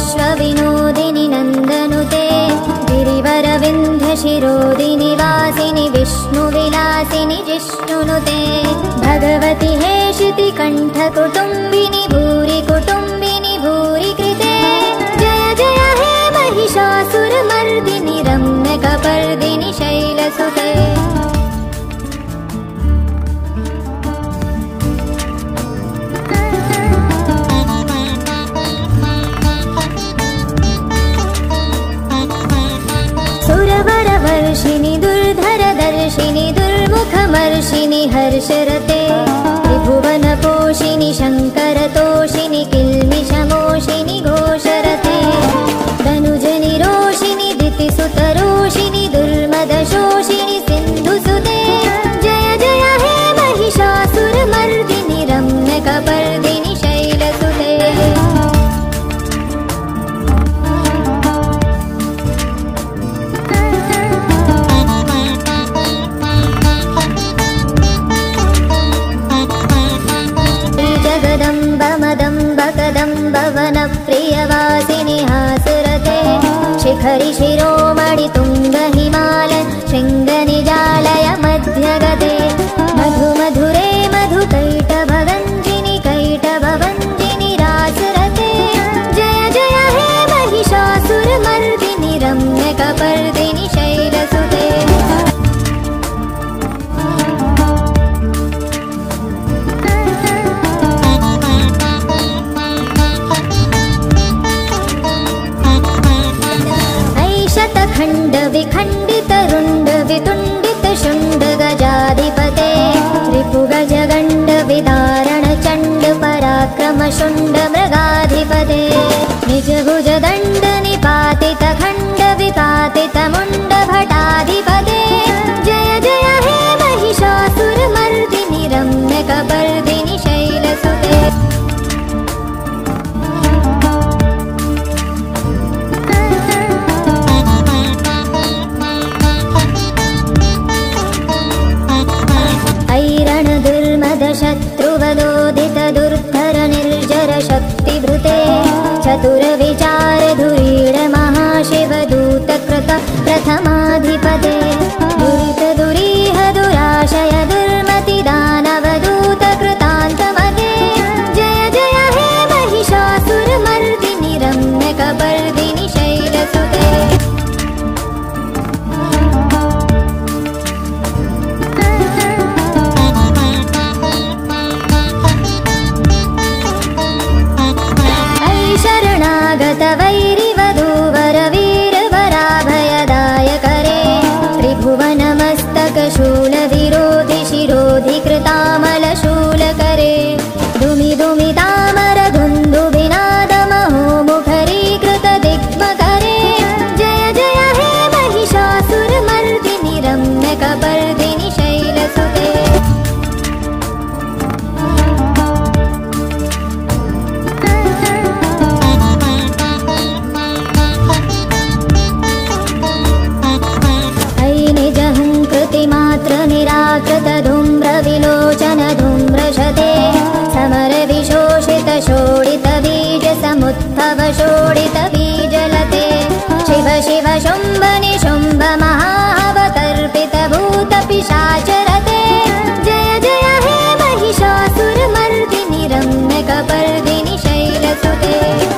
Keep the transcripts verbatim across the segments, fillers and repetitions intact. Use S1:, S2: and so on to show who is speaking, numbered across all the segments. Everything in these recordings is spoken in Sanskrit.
S1: विश्वविनोदिनि नन्दनुते गिरिवरविन्ध्यशिरोदिनि वासिनि विष्णुविलासिनि जिष्णुनुते भगवति हेशितिकण्ठकुटुम्बिनि भूरि कुटुम्बिनि भूरि कृते जय जय हे महिषासुरमर्दिनि रम्यकपर्दिनि शैलसुते सुरवरवर्षिणि दुर्धरदर्शिनि दुर्मुखमर्षिणि हर्षरते त्रिभुवनपोषिणि शङ्करतोषिणि किल्मिषमोषिनि घोषरते तनुजनि रोषिणि दितिसुतरोषिणि दुर्मदशोषिणि सिन्धुसुते जय जय हे महिषासुरमर्दिनि रम्यकपर्दिनि शैलसुते वनप्रियवासिनि हासुरते शिखरि शिरोमणि तुङ्गहिमालय शृङ्गनिजालय मध्यगते मधुमधुरे मधुकैटभगञ्जिनि कैटभवञ्जिनि रासरते जय जय हे महिषासुरमर्दिनि रम्यकपर्दिनि शैलसुते खण्ड विखण्डित रुण्ड वितुण्डित शुण्ड गजाधिपते रिपुगजगण्ड विदारण चण्ड पराक्रम शुण्ड मृगाधिपते निजभुज दण्ड निपातित खण्ड विपातित मुण्ड भटाधिपते जय जय हे महिषासुरमर्दिनि रम्यकपर्दिनि शैलसुते शत्रुवदोदित दुर्धर निर्जर शक्तिभृते चतुरविचार धुरीड महाशिवदूतकृत प्रथमाधिपते दुरित दुरीह दुराशय दुर्मति दानवदूतकृतान्तमते जय जय हे महिषासुरमर्दिनि रम्यकपर्दिनि शैलसुते वैरिवधूवरवीरवराभयदायकरे त्रिभुवनमस्तकशूलविरोधि शिरोधि कृतामलशूलकरे दुमि दुमि तामर धुन्दुभिनादमहोमुखरीकृत दिग्मकरे जय जय हे महिषासुरमर्दिनि रम्यकपर्दिनि शैलसुते मात्र निराकृत धूम्र विलोचन धूम्रशते समर विशोषित शोडित बीज समुत्थव शोडित बीजलते शिव शिव शुम्भ निशुम्भ महावतर्पित भूत पिशाचरते जय जय हे महिषासुरमर्दिनि रम्यकपर्दिनि शैलसुते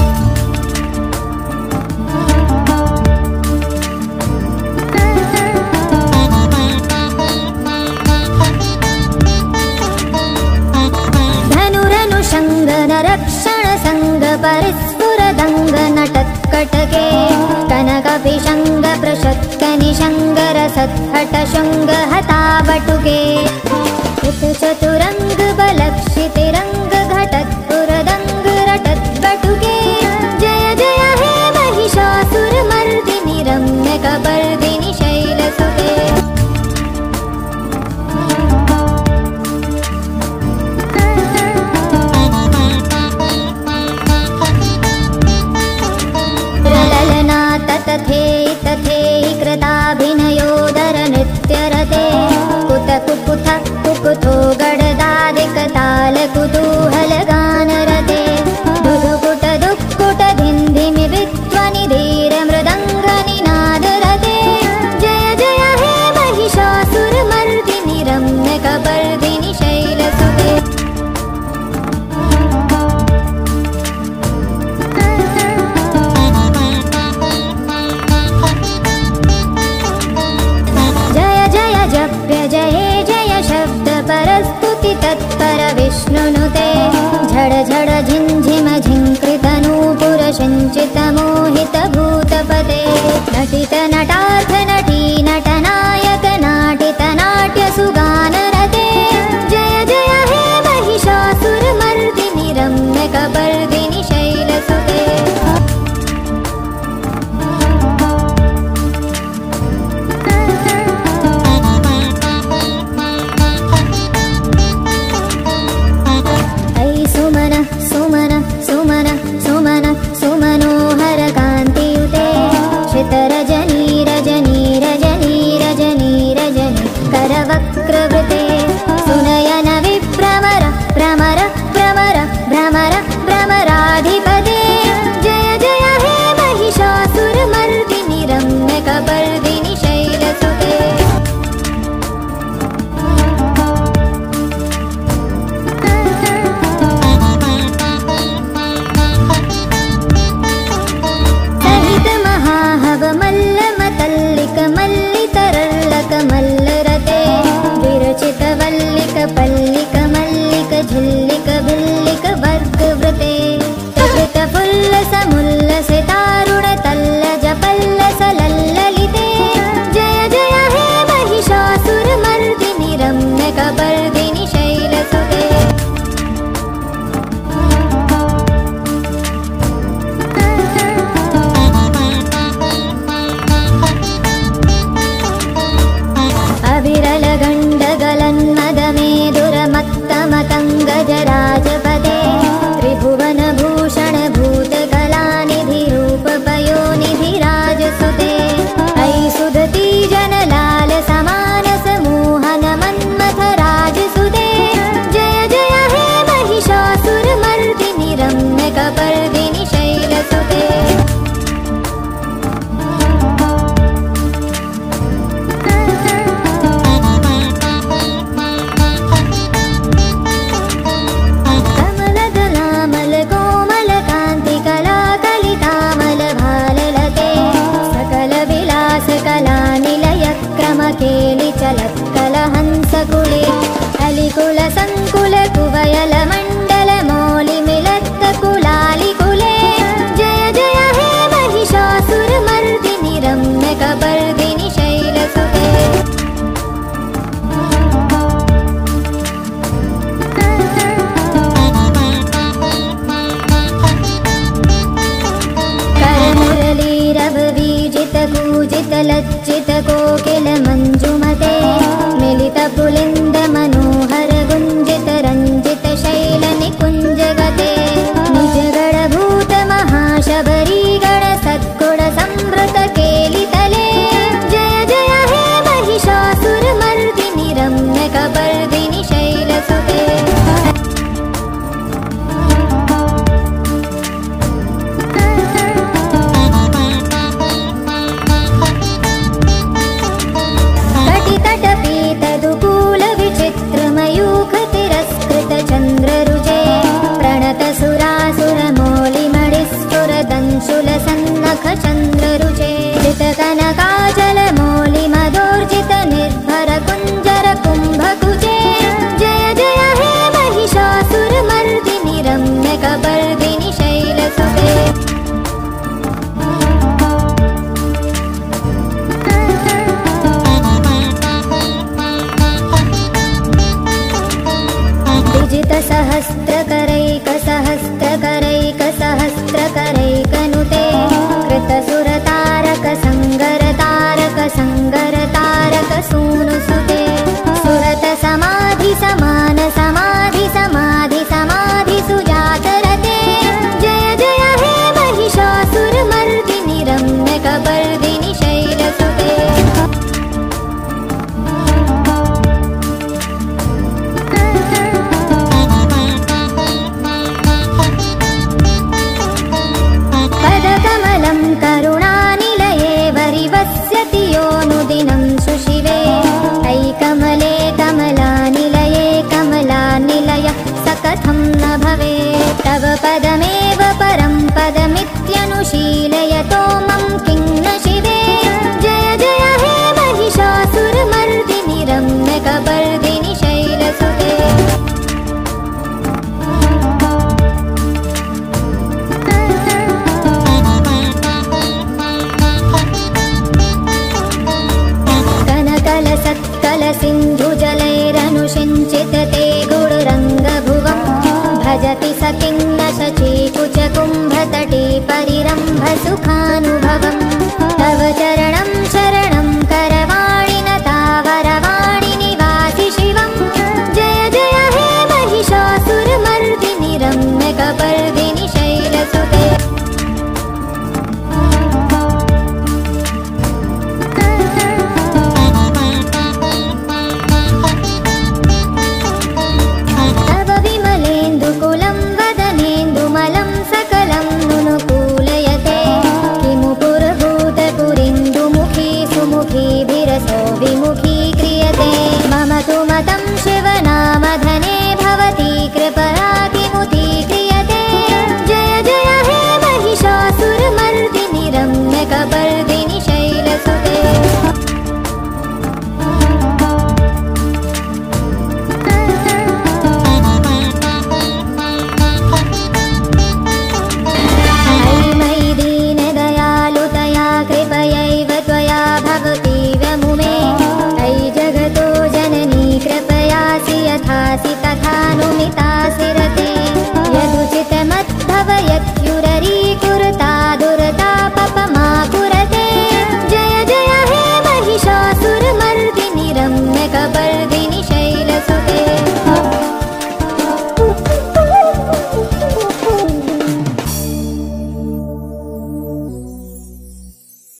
S1: रक्षण संग परिस्फुर दंग नटत्कटके कनकपिशंग प्रशत्क निशंग रसत्हट शुंग हतावटुके उत चतुरंग बलक्षितिरंग घटत्पुरदंग रटत्कटुके जय जय हे महिषासुरमर्दिनि रम्यकपर्दिनि शैलसुते तथे तथे कृताभिनयोदर नृत्यरते कुत कुकुथ कुकुथो गडदादिक ताल कुतूहल विष्णुनुते झड झड झिञ्झिम झिङ्कृतनूपुर सञ्चित मोहित भूतपते नटित नटार्थ नटी नटनायक नाटित नाट्य सुगानरते जय जय हे महिषासुरमर्दिनि रम्य कपर्दिनि शैलसुते रजनी रजनी रजनी रजनी रजनी करवक्रवृते सुनयन विभ्रमर भ्रमर भ्रमर भ्रमर भ्रमराधिपते जय जय हे महिषासुरमर्दिनि रम्य कपर्दिनि शैलसुते मल्लिक मल्लितरल्लक मल्लरते विरचित वल्लिक पल्लिक मल्लिक झिल्लिक भिल्लिक वर्गवृते कृत फुल्लस मुल्लसितारुण तल्लज पल्लस लल्ललिते जय जय हे महिषासुरमर्दिनि रम्य कपर्दिनि शैलसुते अविरलगण्डगलन्मदमेदुरमत्तमतङ्गजराजपदे त्रिभुवनभूषणभूतकलानिधिरूपपयोनिधिराजसुते अयि सुदती जनलाल समानसमोहन मन्मथराजसुते जय जय हे महिषासुरमर्दिनि रम्य कपर्दिनि शैलसुते केलिचलत्कलहंसकुले अलिकुल संकुल कुवयल मण्डल मौलिमिलत्तकुलालिकुले जय जय हे महिषासुरमर्दिनि रम्य कपर्दिनि शैलसुते करमुरलीरववीजित कूजित लज्जित कोकिल मञ्जुमते मिलित पुलिन्द मनोहर गुञ्जित रञ्जित शैल निकुञ्जगते निजगणभूत महाशबरी गण सद्गुण संवृत केलितले जय जय हे महिषासुरमर्दिनि रम्य कपर्दिनि शैलसुते विचित्रमयूखतिरस्कृत चन्द्ररुजे प्रणत सुरासुरमौलिमणिस्फुरदंशुल सन्नख चन्द्ररुचे कृतकनकाचल मौलिमदोर्जित निर्भर कुञ्जर कुम्भकुजे जय जय हे महिषासुरमर्दिनि रम्य कपर्दिनि शैलसुते सहस्त्रकरैकसहस्त्रकरैकसहस्त्रकरैकनुते कृतसुरतारक संगरतारक संगरतारक सूनुसुते सुरत समाधि समान समाधि समाधि समाधि सुजातरते जय जय हे महिषासुरमर्दिनि रम्य कपर्दिनि शैलसुते करुणानिलये वरिवस्यति योनुदिनं सुशिवे अयि कमले कमलानिलये कमलानिलय स कथं न भवेत् तव पदमेव परं पदमित्यनुशीलयतो मम किं न शिवे जय जय हे महिषासुरमर्दिनि रम्य कपर्दिनि शैलसुते कृपयातिमुदी क्रियते जय जय हे महिषासुरमर्दिनि रम्यकपर्दिनि शैलसुते तथानुमितासि रते यदुचितमद्भवयत्